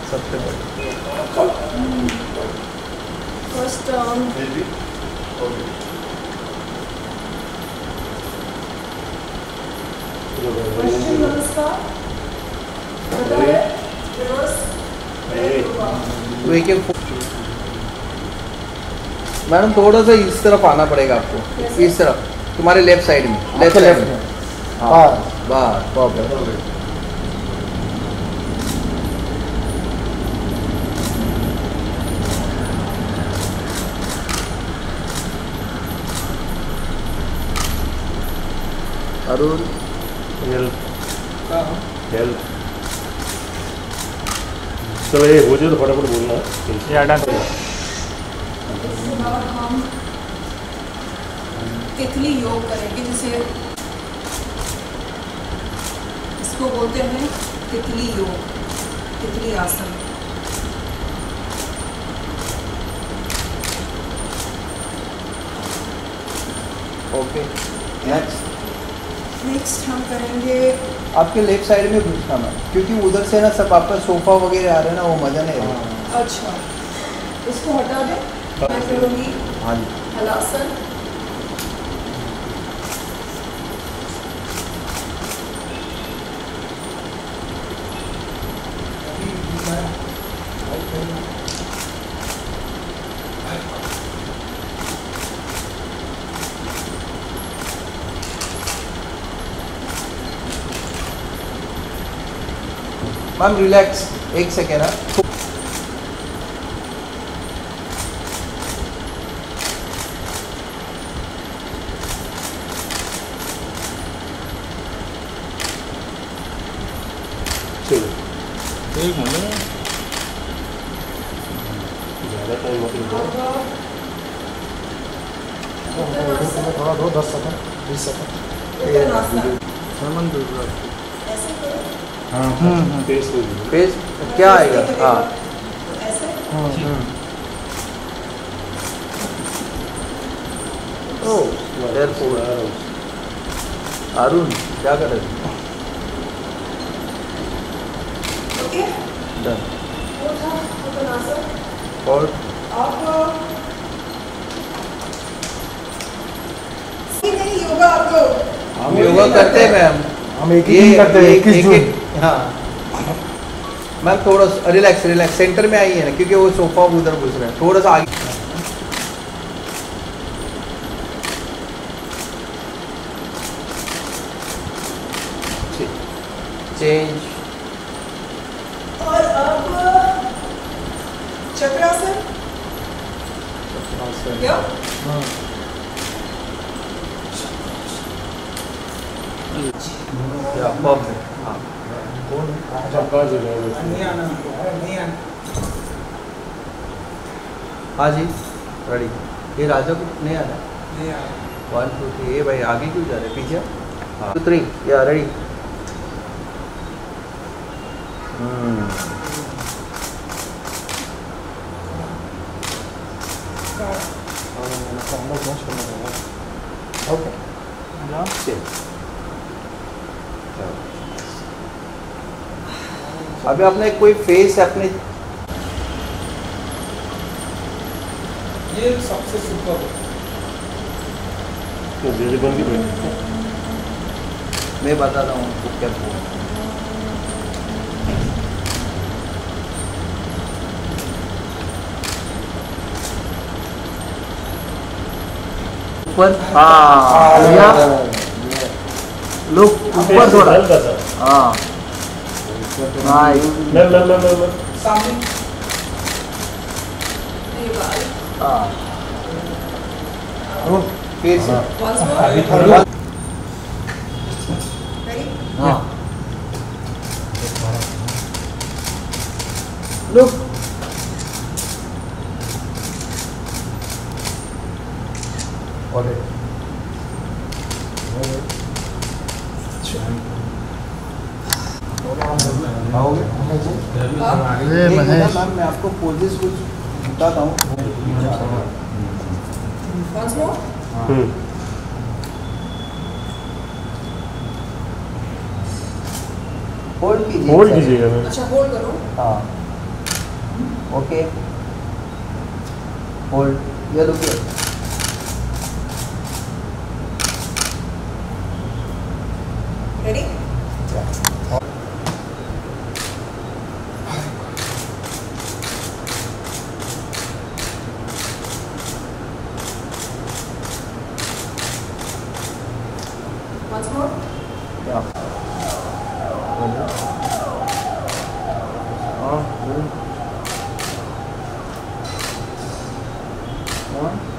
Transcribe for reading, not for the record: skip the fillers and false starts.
सबसे बड़ी। First turn नमस्कार। तो एक मैडम थोड़ा सा इस तरफ आना पड़ेगा आपको, इस तरफ तुम्हारे लेफ्ट साइड में, लेफ्ट साइड में। हाँ बस परफेक्ट। अरुण हेल्प चलो ये हो जाए तो फटाफट बोलना। हम तितली योग करेंगे, जिसे इसको बोलते हैं तितली योग, तितली आसन। ओके नेक्स्ट हम करेंगे। आपके लेफ्ट साइड में घुसना मैं, क्योंकि उधर से ना सब आपका सोफा वगैरह आ रहा है ना, वो मज़ा नहीं आएगा। अच्छा, इसको हटा दें। मैं करूँगी हाँ जी। हलासन। मैम रिलैक्स, एक सेकेंड है। एक मिनट ज़्यादा टाइम मत लो। थोड़ा दो 10 सेकंड 20 सेकंड। ऐसे करो। हाँ फेस हो फेस क्या आएगा? हाँ ऐसे। ओह एयरपोर्ट। अरुण क्या कर रहे थे? Okay, done. वो था उत्तरासन। और आप नहीं योगा आप लोग। हम योगा करते हैं मैम, हम एक ही दिन करते हैं, 21 जून। हाँ मैम थोड़ा रिलैक्स रिलैक्स, सेंटर में आई है ना, क्योंकि वो सोफा उधर घुस रहा है, थोड़ा सा आगे। चेंज। और अब चक्रासन। क्या? या परफेक्ट। हाँ हाँ जी रेडी। ये राजा को नहीं आ रहा। 1 2 3। ये भाई आगे क्यों जा रहे, पीछे? हाँ 2 3 या रेडी। ओके अभी आपने कोई फेस अपने, ये सबसे सुपर बन गई। मैं बताता हूँ आपको क्या बोलूं। ऊपर हाँ लुक ऊपर थोड़ा। हाँ सामने। ये बाल। हाँ फिर से Once more. Ready? हाँ लुक। मैम मैं आपको पोजेस कुछ बताता हूँ। Once more. होल्ड कीजिए। होल्ड कीजिएगा मैम। अच्छा होल्ड करो। हाँ Okay. Hold. Yeah, look here. Ready? Once more. Yeah. Good. One.